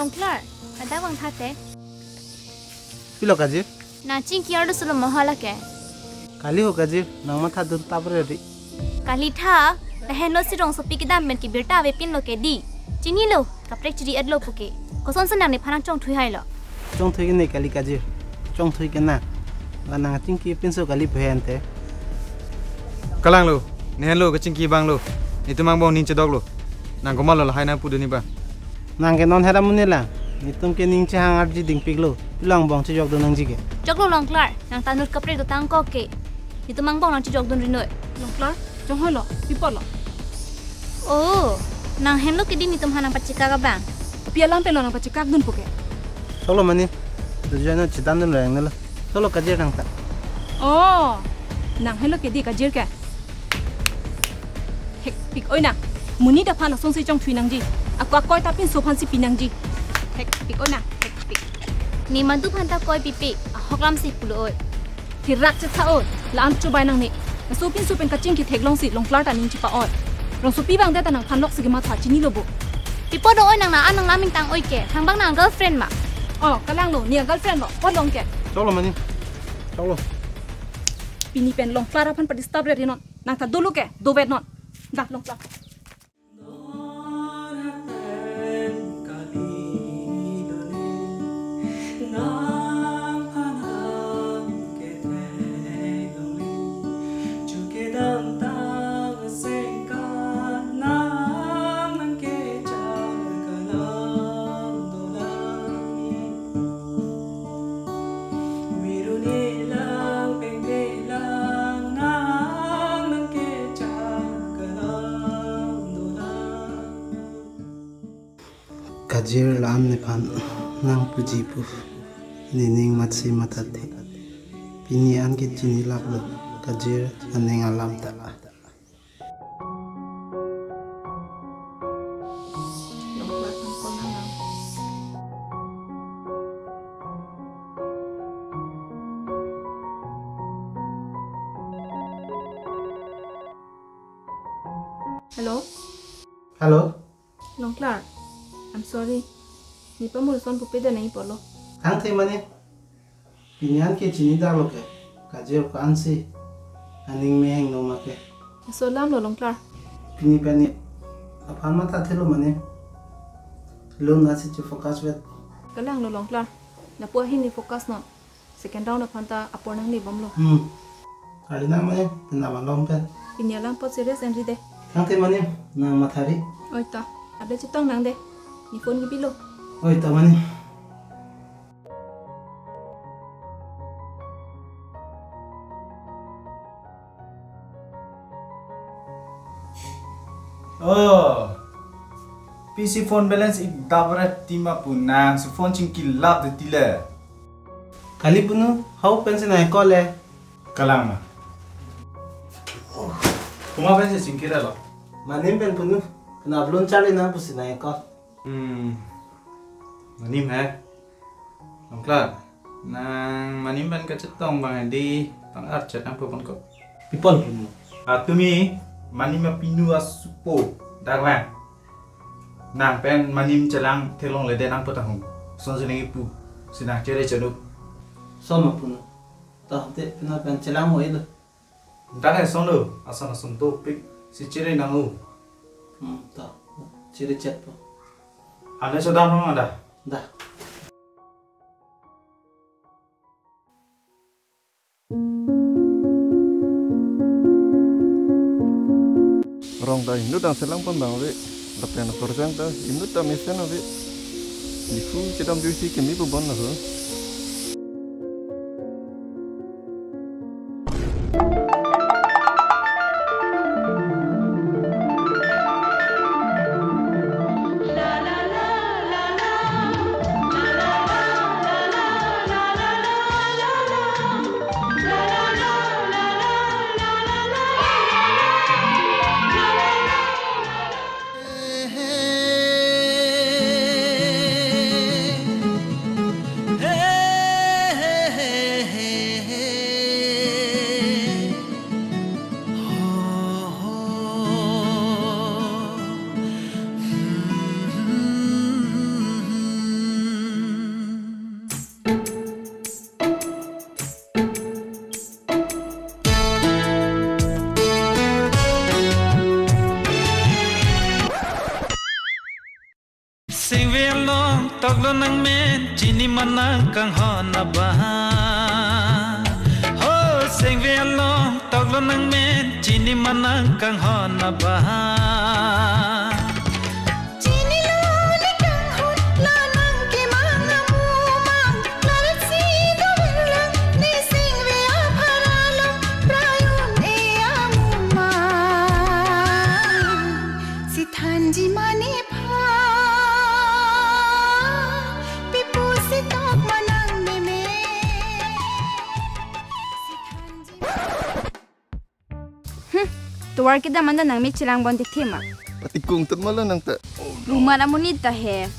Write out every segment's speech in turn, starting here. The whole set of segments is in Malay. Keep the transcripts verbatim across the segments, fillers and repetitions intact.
Longklar, ada wang thate. Pilo kajir? Na cingki ardu sulu mahala ke. Kali ho kajir, nang matha dun tapre ri. Kali tha, taheno si rong sopi kita men ki berta ave pin lo ke di. Cini lo, kaprek ciri adlo puke. Koson senang ni panang cong thui hai lo. Cong thui ni kali kajir. Cong thui kena. Nang cingki pinso kali behante. Kalang lo, nehen lo ke cingki bang lo. Itu mang bong nince dog lo. Nang komal lo hai na pudu ni ba. Nang ke non hera munela. Nitum ke ning chang arji ding piglo. Pilang bong che jog do nang jige. Jog lo Longklar, nang tanur kaprek do tang ko ke. Itu mang bong nang ci jog don rinoi. Longklar, jong hoi lo, pipo lo. Oh, nang hen lo ke di nitum hanang pacika ka bang. Pialam pelo nang pacikak dun puke. Solo mani. Dujana chitan dun rang nela. Solo kajir nang ta. Oh, nang hen lo ke di kajir ke. Hek pik oi na. Muni da phan song si jong thui nang ji. Aku akoi tapin so phan si pinang ji. Hek pik oi na. Hek pik. Ni mantu phanta koi pipi, ahoklam si pulo oi. Thirak che tha oi. Lam chu bai nang ni. Na so pin so pen kaching ki thek long si Longklar ta ning chi pa oi. Rong so pi bang da ta nang phan lok si ma tha chi ni lo bu. Pipo do oi nang na anang laming tang oi ke. Thang bang nang girlfriend ma. Oh, kalang lo, ni girlfriend lo. Pot long ke. Solo mani. Solo. Pini pen Longklar phan pa disturb re non. Nang tha dulu ke, do vet non. Da Longklar. Kajir lam ne phan nang puji pu nining matsi matate pini an ke chini laklo kajir aneng alam ta Longklar phan kon nang. Hello, Halo Longklar. I'm sorry. Ni pa mo son pupe da nahi polo. thang the mani pini an ke chini da lo ke kajir ko ansi aning me heng no ma ke So lam lo Longklar. pini pani aphan mata thelo mani lon na si focus vet Kalang lo Longklar. Na po hin ni focus non. Second round na phanta apor nang ni bom lo. hmm ali na mani na ma lom pen Pinyalang pot serious and de. thang the mani na mathari Oi ta. Ada chitong nang de. Ni phone gi bilo. oi ta mani Oh, P C phone balance ik dabra tima punang su phone cingki lap de tile. kali punu how pension ai kole Kalang ma. Kuma pensi cingki ra lo. manim pen punu na blon chali na pusina ai ko Hmm. Manim ha. Longklar. Nang manim ban ka chetong bang di pang ar chet ang pon ko. people punu Ah tumi manim ma pinu asupo darwa. Nang pen manim celang thelong le den ang potahung. Son seneng ipu. Sinang cere ceduk. soma punu ta te pina pen chelang mo ido Dang son lo asana son to pik si cere nangu. hmm ta chiri chat po Ada sedang no ada. da Orang dah Hindu dan selang pun bang we, tapi anak korang dah Hindu tak mesti nak we. Ifu kita ambil si kami pun bon lah. Hey along taglo nang men chini manang kang hona baha ho sing ve along taglo nang men chini manang kang hona baha chini lo ni kang hot la nang ke manga mu mang lal si do lang ni sing ve a pharalo prayun e amuma si thanji mani tuwar kita manda nang mi chilang bon tema Pati kung tat mala nang ta. rumah namunita he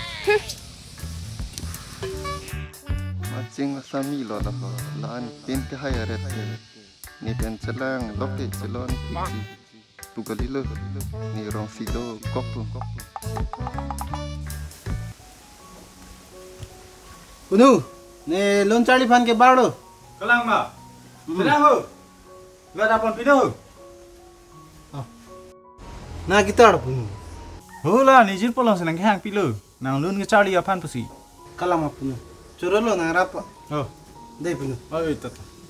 Macing sami lo la ko laan pin ke haya ret ni pen celang loke celon pici pugalilo ni rong sido kopu. Punu, ne lon charli fan ke bardo. Kelang ma. Kelang ho. Gak dapat pinu ho. Na kita ada punu. Hola, ni jil polang senang hang pilu. Nang lun ke Charlie apaan pasi? Kalam apa punu? Curolo na rapa. Oh, Dai punu. oh itu.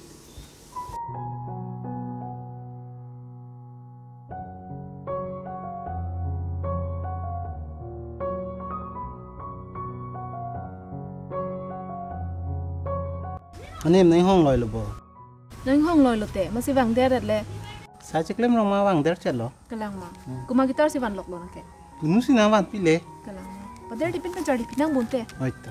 Anem nai hong loi lo bo. nang hong loi lote masih bang der le Sa chiklem rong ma wang der chelo. kalang ma kuma gitar si van lok lo nake Punu sina wan pile. kalang ma pader dipin kan jari pinang bunte Oita.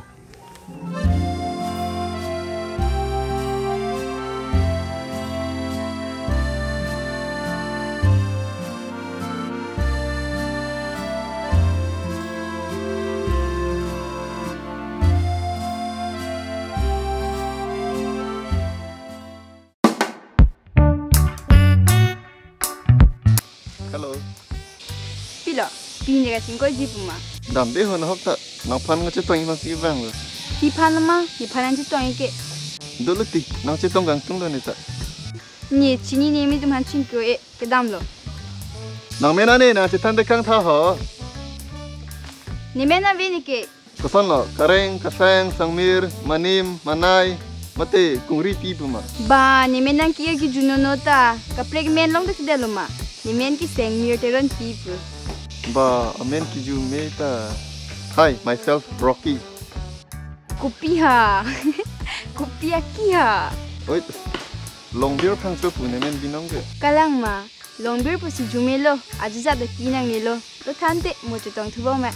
Hello. pilo pin jaga singko jipuma Dambe ho na hok ta nang pan nga chetong ma si bang lo. di panama di panan ci tong ike Doluti nang chetong gang tung lo ni ta. ni chini ni mi tum han chin ko e kedam lo Nang mena ne na chetan de kang tha ho. ni mena ve ni ke Kasan lo kareng kasang sangmir manim manai mate kungri pi puma. ba ni mena ki ki juno nota ka preg men long de sidelo ma ni men ki seng mir teron people Ba amen ki ju me ta. Hi, myself Rocky. kupiha kupia kiha Oi. Long beer phang so pu ne men binong ge. kalang ma longbir pu si jumelo ajuja de kinang ni lo to thante mo chutong thubo ma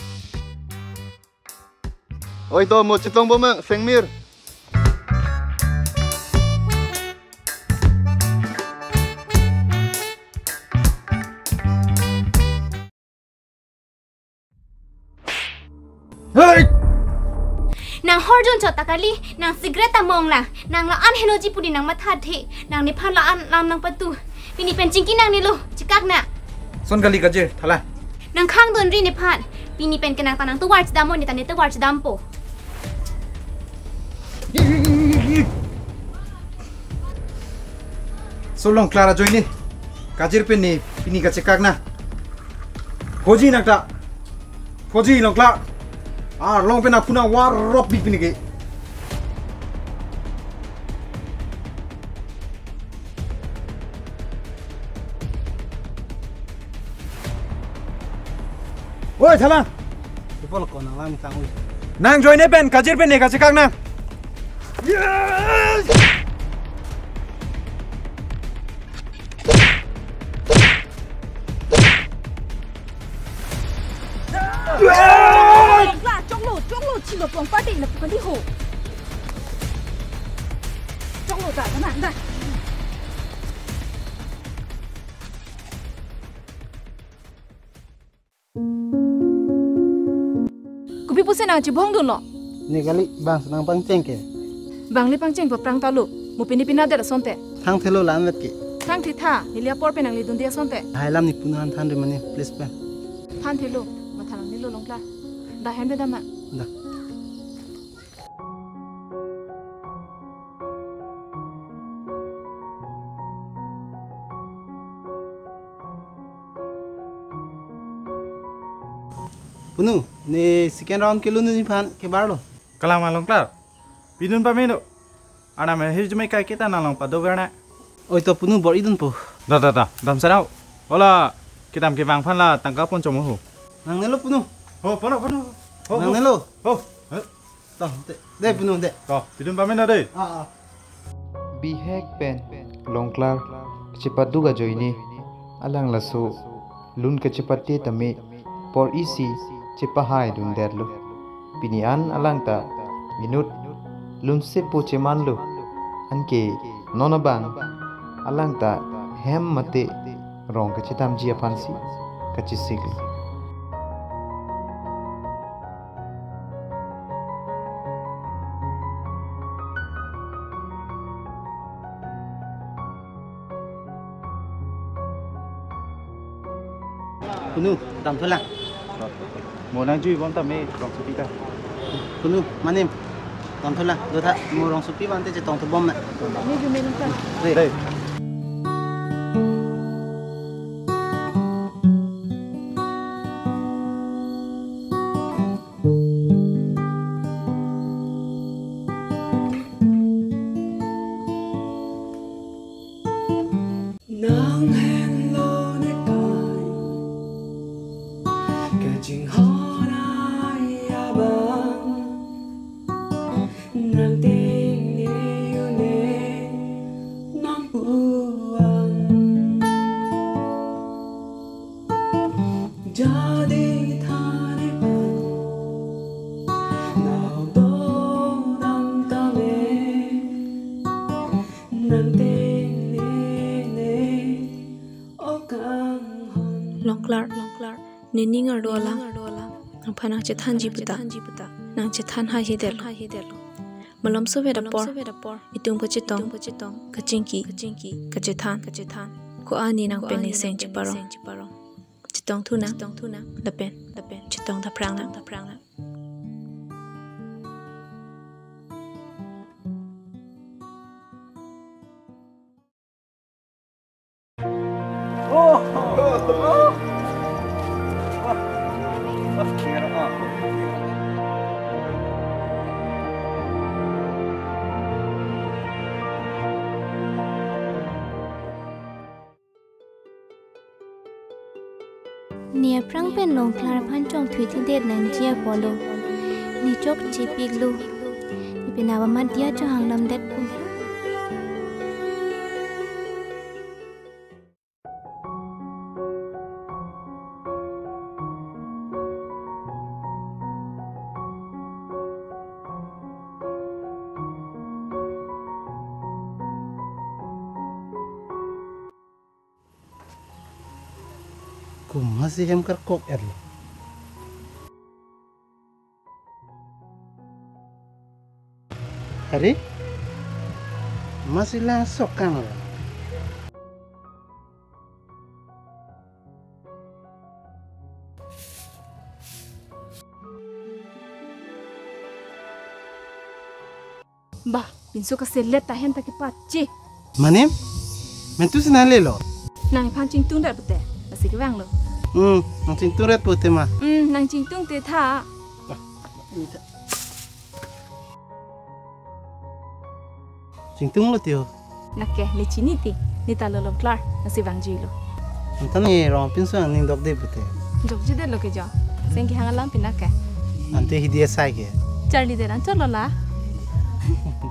Oi to mo chetong bo mang sengmir. Hei, nang horjon chota kali nang sigaret among lang nang la an henoji pudi nang matha the nang ni phan la an lam nang patu pini pen chingki nang ni lo chikak na son kali kaje thala. nang khang don ri ni phan pini pen kenang tanang tu war chidam ni tan ni tu war chidam po Solong Clara join ni. Kajir pen ni pini kace kak na. Foji nakta. Foji long Clara. Ah, long pen aku na war rock big pini ke. Oi, thala. Ipol ko nang lam tang ui. Nang join ni pen kajir pen ni kace kak na. Yes! la trong lô trong lô chỉ là còn phát định là còn đi hồ trong lô tại các bạn đây Kupi pusen ang cibong dulu. Ni kali bang senang bang cengke. Bang lipang ceng perang talu. Mu pini pina ada sonte. Thang thelo lam wet ke. Tang titha nilia por penang lidun dia sonte. Hai lam ni punan than de mani please pen. Than thilu mathalang nilu longla. Dah hende dama. Da. Punu, Ni second round ke lunu ni pan ke barlo. Kalang malong klar. Pinun pa meno. Ana me hej mai kai kita nalong pa dogana. Oi to punu bor idun po. Da da da. Dam sarau. Ola kitam ke bang phan la tangka pon chomo ho. Nang nelo punu. Ho pono pono. Ho Nang nelo. Ho. To de de punu de. Ko pinun pa meno dei. Ah ah. Bihek pen longklar cepat duga joini alang lasu lun ke cepat te tami por isi cepahai dun derlu pinian alang ta minut lun se po ceman lu anke nonabang alang ta hem mate rong ke cetam jia pansi kacisik Punu tam thola. Mo nang jui bom ta me rong supi ka. Punu manem. Tam thola. Do tha mo rong supi ban te che tong to bom na. Ni ju me long klar. Dei. Nắng hẹn lâu nơi cài kẻ chừng hót ai à băng nàng tình yêu nè non buồn jadi thane ban nào đó đam tame nàng tình long klar long klar nini ngar dola ang phanang che than ji puta nang che than ha hi del malom so veda por itung po che tong ka chingki ka che than ko ani nang pen ni seng chi paro che tong thu na da pen che tong da prang na Nia prang pen long klar phan chong thui thi det nan chia polo ni chok chi pik lu ni pinawa ma dia cho hang lam det pu Ku masih hem kar kok erlo. Hari masih langsok kan lo. Bah, pinso ka selet ta hen ta ki pachi. Manem? Mentu sinale lo. Nang phan ching tung da pute. Basi ki wang lo. Hmm, nang cintu red putih mah. Hmm, nang ching tung te tha. Cintung lo tio. Nakke ni chini ti. Ni ta lo long klar. Nasi wang ji lo. Antan ni rom pinso ning dok de putih. Jok ji de lo ke jo. Seng ki hang lam pinakke. Ante hidia sai ke. Charlie de ran cholo la.